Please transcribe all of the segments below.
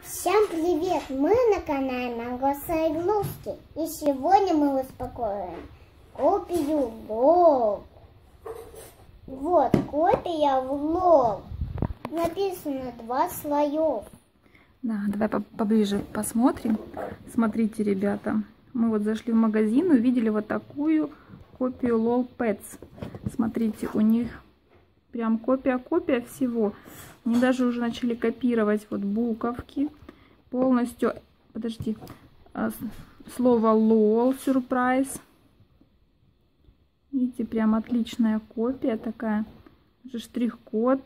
Всем привет! Мы на канале Мангоса Игрушки. И сегодня мы распакуем копию в лоб. Вот, копия в лоб. Написано 2 слоев. Да, давай поближе посмотрим. Смотрите, ребята, мы вот зашли в магазин и увидели вот такую копию LOL Pets. Смотрите, у них прям копия всего. Они даже уже начали копировать вот буковки. Полностью, подожди, слово LOL, сюрприз. Видите, прям отличная копия такая. Уже штрих-код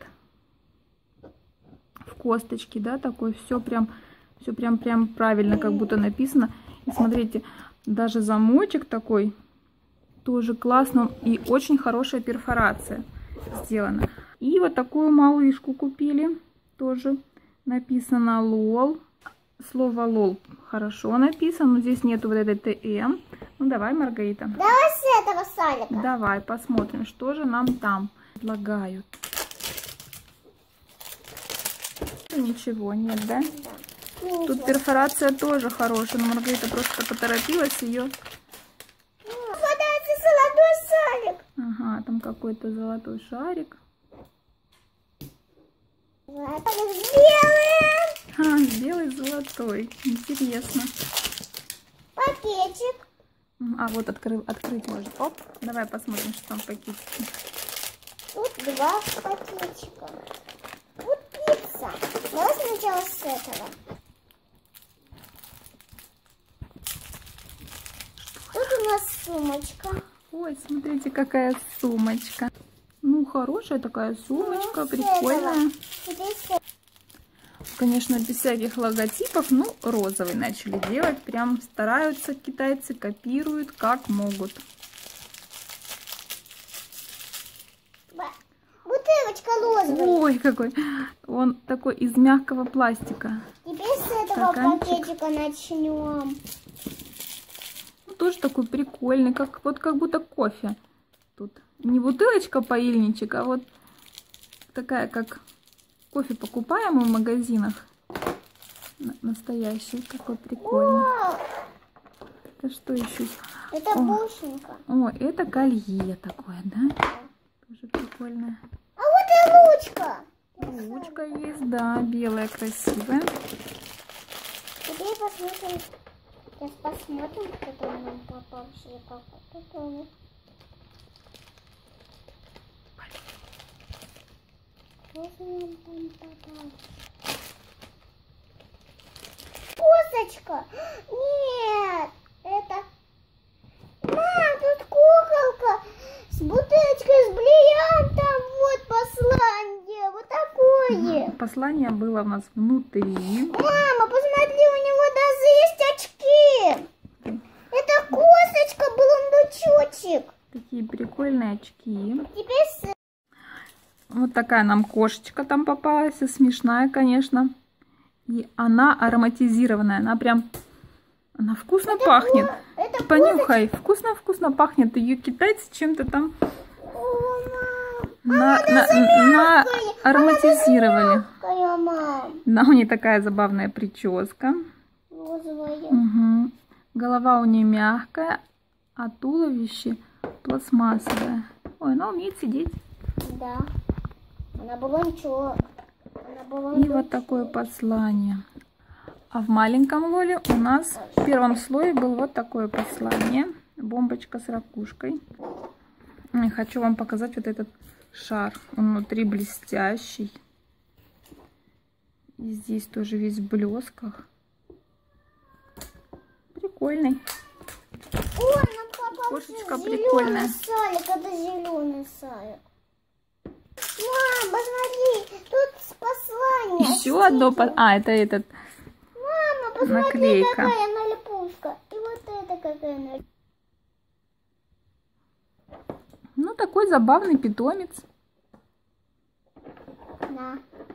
в косточке, да, такой. Все прям правильно, как будто написано. И смотрите, даже замочек такой тоже классно, и очень хорошая перфорация сделана. И вот такую малышку купили, тоже написано LOL. Слово LOL хорошо написано, но здесь нету вот этой ТМ. Ну давай, Маргарита. Давай с этого салика. Давай посмотрим, что же нам там предлагают. Ничего нет, да? Да. Тут перфорация тоже хорошая, но Маргарита просто поторопилась ее. Попадается золотой салик. Ага, там какой-то золотой шарик. Это белый. Белый золотой. Интересно. Пакетик. А вот открыть можно. Оп, давай посмотрим, что там в пакетике. Тут 2 пакетика. Вот пицца. Давай сначала с этого. Тут у нас сумочка. Ой, смотрите, какая сумочка. Ну, хорошая такая сумочка, Ну, прикольная. Здесь... Конечно, без всяких логотипов, ну, розовый начали делать. Прям стараются китайцы, копируют как могут. Бутылочка розовая. Ой, какой. Он такой из мягкого пластика. Теперь с этого пакетика начнем. Тоже такой прикольный, как будто кофе. Тут не бутылочка поильничек, а вот такая, как кофе покупаемый в магазинах. Настоящий, такой прикольный. Это что еще? Это бусинка. О, это колье такое, да? Тоже прикольное. А вот и ручка. Ручка есть, да, белая, красивая. Теперь посмотрим. Сейчас посмотрим, что нам попался. Косточка! Нет! Это... Мам, тут куколка с бутылочкой с бриллиантом. Вот послание. Вот такое. Послание было у нас внутри. Мама, посмотри, у него даже есть очки. Это косточка, был внучочек. Такие прикольные очки. Теперь... Вот такая нам кошечка там попалась, смешная, конечно. И она ароматизированная, она вкусно пахнет. Это понюхай, вкусно пахнет. Ее китайцы чем-то там ароматизировали. Да, у нее такая забавная прическа. Угу. Голова у нее мягкая, а туловище пластмассовое. Ой, она умеет сидеть. Да. Она была ничего. И вот такое послание. А в маленьком лоле у нас в первом слое было вот такое послание. Бомбочка с ракушкой. И хочу вам показать вот этот шар. Он внутри блестящий. И здесь тоже весь в блесках. Прикольный. О, нам попался Кошечка зеленый прикольная. салик. Это зеленый салик. Мам, посмотри, тут послание. Еще одно. А, это этот. Мама, посмотри, наклейка. какая налипушка. И вот это какая налипушка. Ну, такой забавный питомец. Да.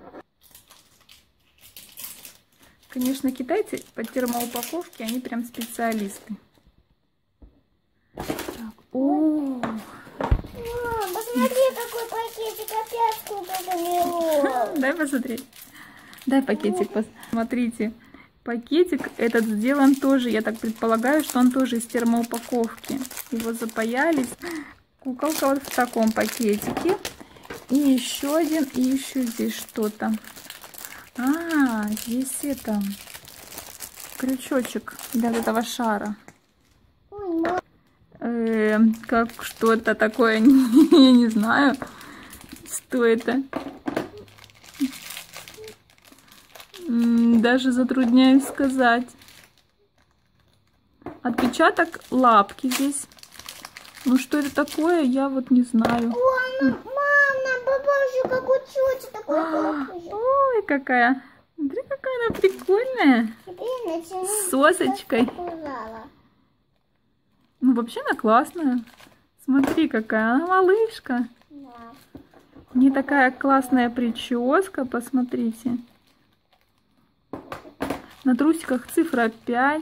Конечно, китайцы по термоупаковке, они прям специалисты. Так. О, Мам, посмотри, какой пакетик, опять куколка мело. дай посмотреть. Дай пакетик, посмотрите. Пакетик этот сделан тоже, я так предполагаю, что он тоже из термоупаковки. Его запаялись. Куколка вот в таком пакетике. И еще один, и еще здесь что-то. А, здесь это крючочек для этого шара. Как что-то такое, я не знаю, что это. Даже затрудняюсь сказать. Отпечаток лапки здесь. Ну что это такое, я вот не знаю. Мама, бабушка, как у тети такой. Ой, какая. Смотри, какая она прикольная. С сосочкой. Ну вообще она классная. Смотри, какая она малышка. У нее такая классная прическа, посмотрите. На трусиках цифра 5.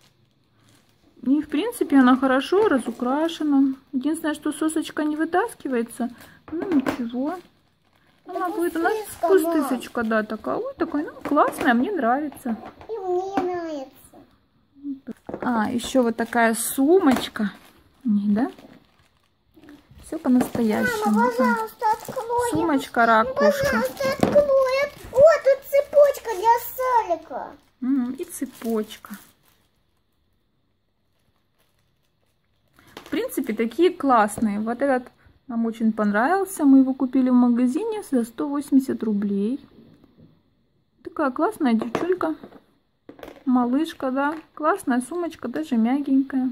И в принципе она хорошо разукрашена. Единственное, что сосочка не вытаскивается. Ну ничего. Она будет у нас пустышечка, да, такая. Ой, такая, ну классная, мне нравится. И мне нравится. А, еще вот такая сумочка. Не, да? Все по-настоящему. Мама, пожалуйста, открой. Сумочка-ракушка. Пожалуйста, открой. О, тут цепочка для Салика. И цепочка. В принципе, такие классные. Вот этот нам очень понравился. Мы его купили в магазине за 180 рублей. Такая классная девчулька. Малышка, да. Классная сумочка, даже мягенькая.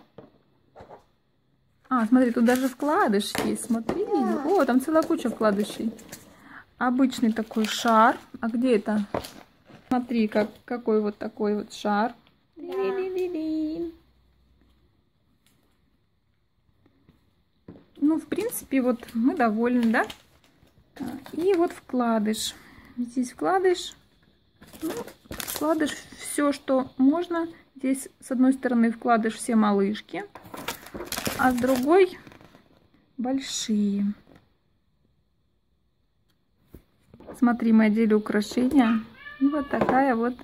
А, смотри, тут даже вкладыш есть. Смотри. Да. О, там целая куча вкладышей. Обычный такой шар. А где это? Смотри, какой вот такой вот шар. Да. Ну, в принципе, вот мы довольны, да? И вот вкладыш. Здесь вкладыш. Ну, вкладыш все, что можно. Здесь с одной стороны вкладыш все малышки, а с другой большие. Смотри, мы одели украшения. И вот такая вот.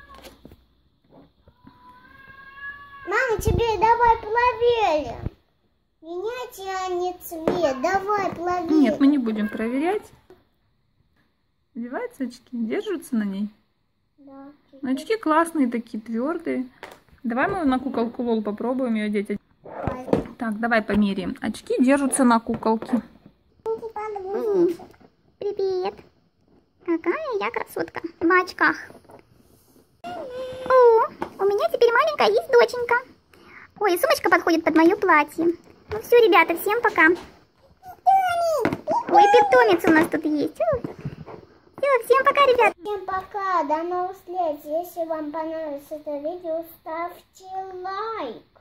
Мама, тебе давай проверим. Меняйте, а не цвет. Давай проверим. Нет, мы не будем проверять. Одеваются очки, держатся на ней. Да. Но очки классные такие, твердые. Давай мы на куколку Лол попробуем ее одеть. Давай. Так, давай померяем. Очки держатся на куколке. Привет. Какая я красотка в очках. О, у меня теперь маленькая есть доченька. Ой, сумочка подходит под мое платье. Ну все, ребята, всем пока. Ой, питомец у нас тут есть. Все, всем пока, ребят. Всем пока, до новых встреч. Если вам понравилось это видео, ставьте лайк.